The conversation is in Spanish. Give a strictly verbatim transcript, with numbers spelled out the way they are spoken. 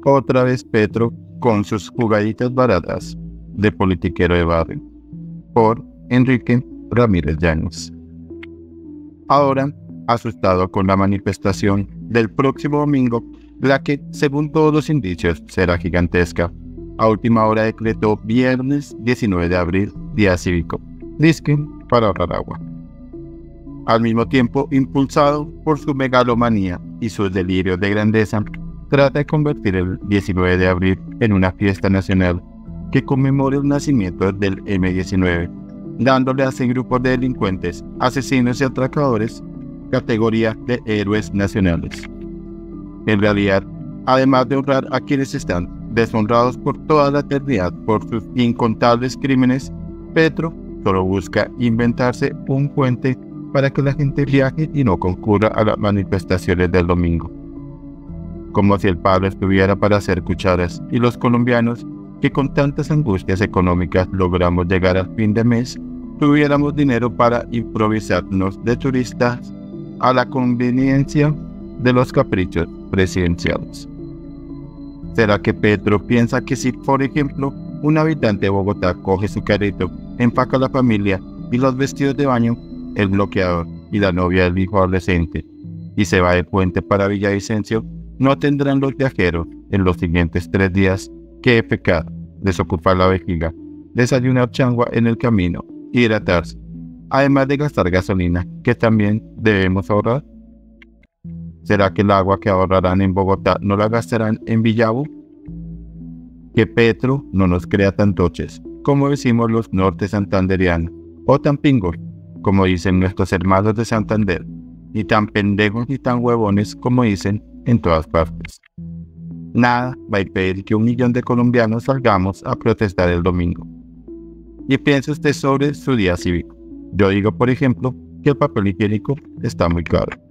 Otra vez Petro con sus jugaditas baratas de politiquero de barrio, por Enrique Ramírez Llanos. Ahora, asustado con la manifestación del próximo domingo, la que, según todos los indicios, será gigantesca, a última hora decretó viernes diecinueve de abril, día cívico, dizque para ahorrar agua. Al mismo tiempo, impulsado por su megalomanía y sus delirios de grandeza, trata de convertir el diecinueve de abril en una fiesta nacional que conmemore el nacimiento del eme diecinueve, dándole a ese grupo de delincuentes, asesinos y atracadores categoría de héroes nacionales. En realidad, además de honrar a quienes están deshonrados por toda la eternidad por sus incontables crímenes, Petro solo busca inventarse un puente para que la gente viaje y no concurra a las manifestaciones del domingo. Como si el palo estuviera para hacer cucharas y los colombianos, que con tantas angustias económicas logramos llegar al fin de mes, tuviéramos dinero para improvisarnos de turistas a la conveniencia de los caprichos presidenciales. ¿Será que Petro piensa que si, por ejemplo, un habitante de Bogotá coge su carrito, empaca a la familia y los vestidos de baño, el bloqueador y la novia del hijo adolescente, y se va de puente para Villavicencio, no tendrán los viajeros en los siguientes tres días que pecar, desocupar la vejiga, desayunar changua en el camino, hidratarse, además de gastar gasolina, que también debemos ahorrar? ¿Será que el agua que ahorrarán en Bogotá no la gastarán en Villavo? Que Petro no nos crea tan toches, como decimos los norte santanderianos, o tan pingos, como dicen nuestros hermanos de Santander, ni tan pendejos ni tan huevones como dicen en todas partes. Nada va a impedir que un millón de colombianos salgamos a protestar el domingo. Y piense usted sobre su día cívico. Yo digo, por ejemplo, que el papel higiénico está muy caro.